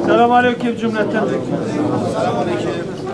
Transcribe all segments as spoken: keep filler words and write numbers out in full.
Selamünaleyküm cümleten. Selamünaleyküm.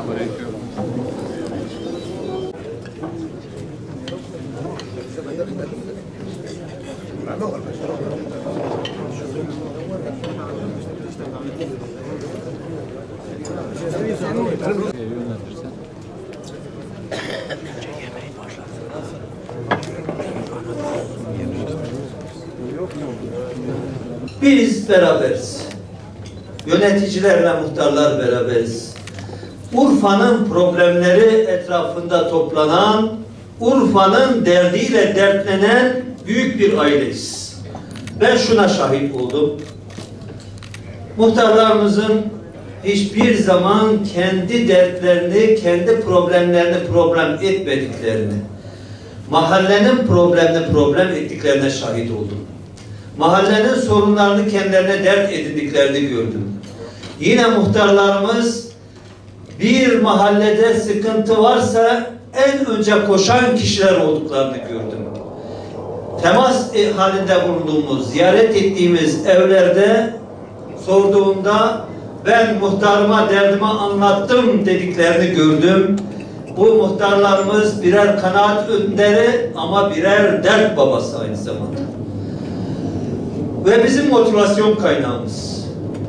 Biz beraberiz. Yöneticilerle muhtarlar beraberiz. Urfa'nın problemleri etrafında toplanan, Urfa'nın derdiyle dertlenen büyük bir aileyiz. Ben şuna şahit oldum. Muhtarlarımızın hiçbir zaman kendi dertlerini, kendi problemlerini problem etmediklerini, mahallenin problemini problem ettiklerine şahit oldum. Mahallenin sorunlarını kendilerine dert edindiklerini gördüm. Yine muhtarlarımız bir mahallede sıkıntı varsa en önce koşan kişiler olduklarını gördüm. Temas halinde bulunduğumuz, ziyaret ettiğimiz evlerde sorduğumda ben muhtarıma derdimi anlattım dediklerini gördüm. Bu muhtarlarımız birer kanaat önderi ama birer dert babası aynı zamanda. Ve bizim motivasyon kaynağımız.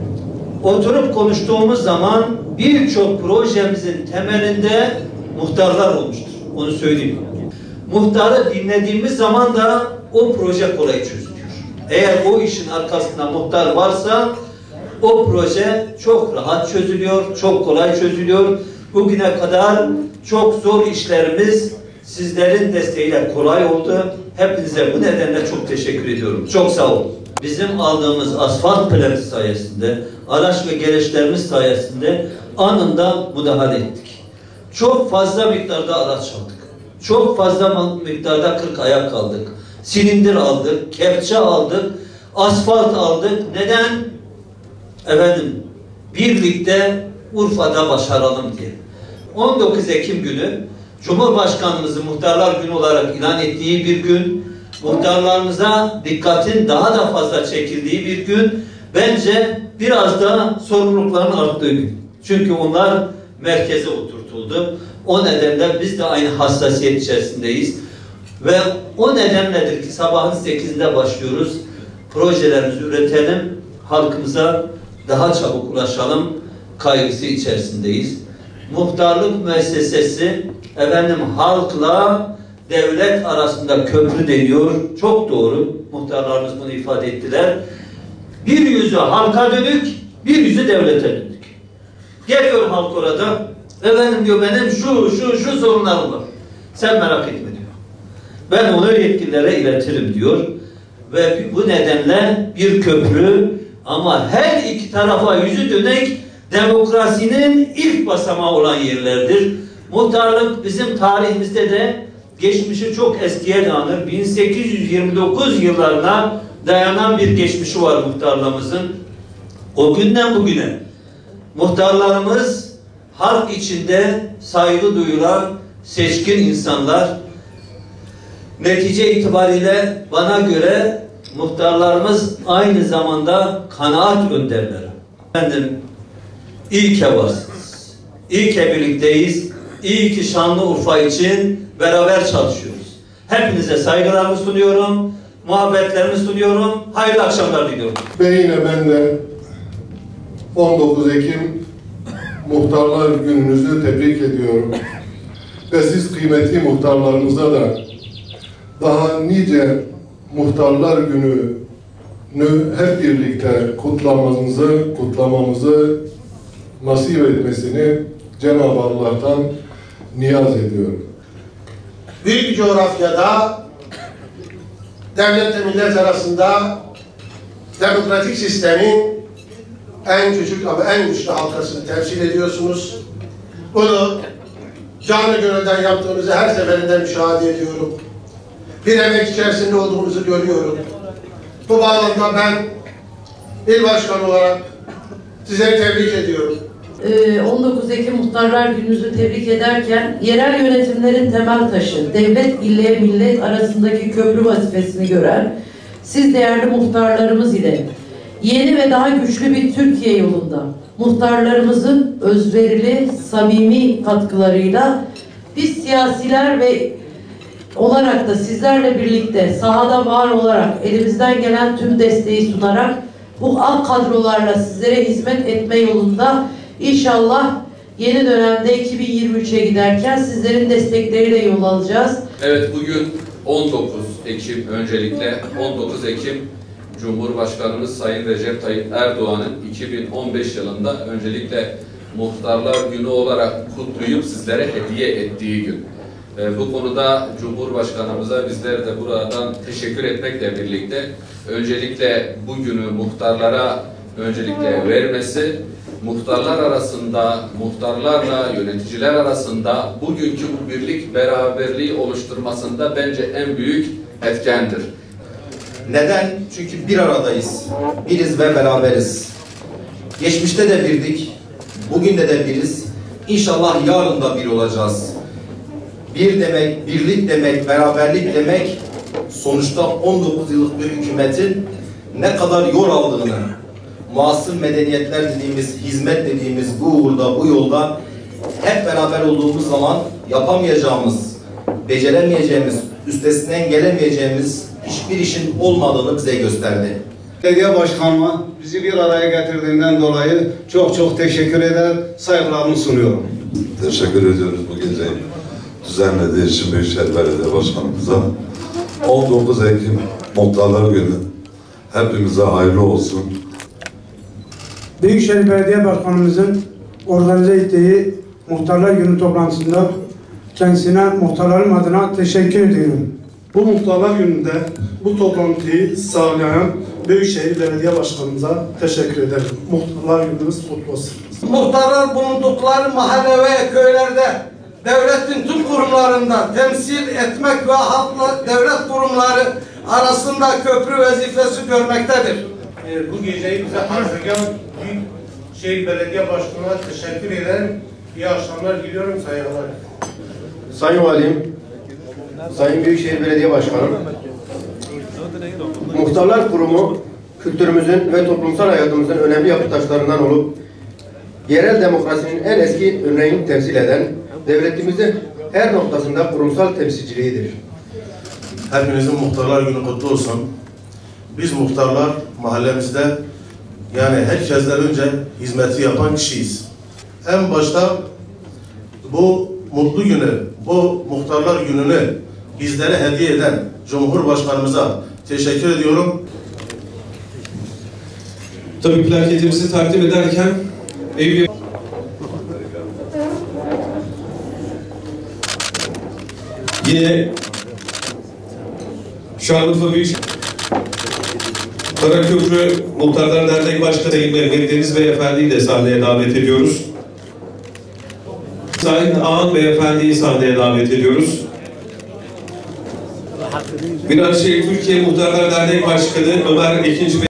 Oturup konuştuğumuz zaman birçok projemizin temelinde muhtarlar olmuştur. Onu söyleyeyim. Muhtarı dinlediğimiz zaman da o proje kolay çözülüyor. Eğer o işin arkasında muhtar varsa o proje çok rahat çözülüyor, çok kolay çözülüyor. Bugüne kadar çok zor işlerimiz sizlerin desteğiyle kolay oldu. Hepinize bu nedenle çok teşekkür ediyorum. Çok sağ olun. Bizim aldığımız asfalt planı sayesinde, araç ve gereçlerimiz sayesinde anında müdahale ettik. Çok fazla miktarda araç aldık. Çok fazla miktarda kırk ayak aldık. Silindir aldık, kepçe aldık, asfalt aldık. Neden? Efendim, birlikte Urfa'da başaralım diye. on dokuz Ekim günü Cumhurbaşkanımızın Muhtarlar Günü olarak ilan ettiği bir gün, muhtarlarımıza dikkatin daha da fazla çekildiği bir gün, bence biraz da sorumlulukların arttığı gün. Çünkü onlar merkeze oturtuldu. O nedenle biz de aynı hassasiyet içerisindeyiz. Ve o nedenledir ki sabahın sekizinde başlıyoruz. Projelerimizi üretelim, halkımıza daha çabuk ulaşalım kaygısı içerisindeyiz. Muhtarlık müessesesi efendim halkla devlet arasında köprü deniyor. Çok doğru. Muhtarlarımız bunu ifade ettiler. Bir yüzü halka dönük, bir yüzü devlete dönük. Geliyor halk orada. Efendim diyor benim şu şu şu sorunlarım var. Sen merak etme diyor. Ben onu yetkililere iletirim diyor. Ve bu nedenle bir köprü ama her iki tarafa yüzü dönük demokrasinin ilk basamağı olan yerlerdir. Muhtarlık bizim tarihimizde de geçmişi çok eskiye dayanır. bin sekiz yüz yirmi dokuz yıllarına dayanan bir geçmişi var muhtarlığımızın. O günden bugüne muhtarlarımız halk içinde saygı duyulan seçkin insanlar. Netice itibariyle bana göre muhtarlarımız aynı zamanda kanaat önderleri. Efendim, iyi ki varsınız. İyi ki birlikteyiz. İyi ki Şanlıurfa için beraber çalışıyoruz. Hepinize saygılarımı sunuyorum. Muhabbetlerimi sunuyorum. Hayırlı akşamlar diliyorum. Ve yine ben de on dokuz Ekim Muhtarlar Gününüzü tebrik ediyorum. Ve siz kıymetli muhtarlarımıza da daha nice Muhtarlar Günü'nü hep birlikte kutlamamızı, kutlamamızı nasip etmesini Cenab-ı Allah'tan niyaz ediyorum. Büyük bir coğrafyada devletle millet arasında demokratik sistemin en küçük ama en güçlü halkasını temsil ediyorsunuz. Bunu canı gönülden yaptığınızı her seferinde müşahede ediyorum. Bir emek içerisinde olduğunuzu görüyorum. Bu bağlamda ben il başkanı olarak sizleri tebrik ediyorum. on dokuz Ekim Muhtarlar Günü'nüzü tebrik ederken yerel yönetimlerin temel taşı, devlet ile millet arasındaki köprü vazifesini gören siz değerli muhtarlarımız ile yeni ve daha güçlü bir Türkiye yolunda muhtarlarımızın özverili, samimi katkılarıyla biz siyasiler ve olarak da sizlerle birlikte sahada var olarak elimizden gelen tüm desteği sunarak bu ak kadrolarla sizlere hizmet etme yolunda inşallah yeni dönemde iki bin yirmi üçe giderken sizlerin destekleriyle yol alacağız. Evet, bugün on dokuz Ekim, öncelikle on dokuz Ekim Cumhurbaşkanımız Sayın Recep Tayyip Erdoğan'ın iki bin on beş yılında öncelikle Muhtarlar Günü olarak kutlayıp sizlere hediye ettiği gün. E, bu konuda Cumhurbaşkanımıza bizler de buradan teşekkür etmekle birlikte öncelikle bu günü muhtarlara öncelikle vermesi, muhtarlar arasında, muhtarlarla yöneticiler arasında bugünkü bu birlik beraberliği oluşturmasında bence en büyük etkendir. Neden? Çünkü bir aradayız. Biriz ve beraberiz. Geçmişte de birdik. Bugün de de biriz. İnşallah yarın da bir olacağız. Bir demek, birlik demek, beraberlik demek sonuçta on dokuz yıllık bir hükümetin ne kadar yol aldığını, muasır medeniyetler dediğimiz, hizmet dediğimiz bu uğurda, bu yolda hep beraber olduğumuz zaman yapamayacağımız, beceremeyeceğimiz, üstesinden gelemeyeceğimiz hiçbir işin olmadığını bize gösterdi. Belediye Başkanıma bizi bir araya getirdiğinden dolayı çok çok teşekkür eder, saygılarımı sunuyorum. Teşekkür ediyoruz bu geceyi düzenlediği için Büyükşehir Belediye Başkanımıza. on dokuz Ekim Muhtarlar Günü hepimize hayırlı olsun. Büyükşehir Belediye Başkanımızın organize ettiği Muhtarlar Günü toplantısında kendisine muhtarlarım adına teşekkür ediyorum. Bu Muhtarlar Günü'nde bu toplantıyı sağlayan Büyükşehir Belediye Başkanımıza teşekkür ederim. Muhtarlar Günümüz kutlu olsun. Muhtarlar bulundukları mahalle ve köylerde devletin tüm kurumlarında temsil etmek ve halkla devlet kurumları arasında köprü vazifesi görmektedir. Bu geceyi bize hazırlayan Büyükşehir Belediye Başkanı'na teşekkür ederim. İyi akşamlar diliyorum, saygılar. Sayın Valim, Sayın Büyükşehir Belediye Başkanım, Muhtarlar Kurumu kültürümüzün ve toplumsal hayatımızın önemli yapı taşlarından olup yerel demokrasinin en eski örneğini temsil eden devletimizin her noktasında kurumsal temsilciliğidir. Hepinizin Muhtarlar Günü kutlu olsun. Biz muhtarlar mahallemizde yani herkesten önce hizmeti yapan kişiyiz. En başta bu mutlu günü, bu Muhtarlar Günü'nü bizlere hediye eden Cumhurbaşkanımıza teşekkür ediyorum. Tabii plaketimizi takdim ederken Eyüp yine Şanlıurfa Büyükşehir Karaköprü Muhtarlar Derneği Başkanı Sayın Mehmet Deniz Beyefendi'yi de sahneye davet ediyoruz. Sayın Ağan Beyefendi'yi sahneye davet ediyoruz. Viranşehir Türkiye Muhtarlar Derneği Başkanı Ömer Ekinci Bey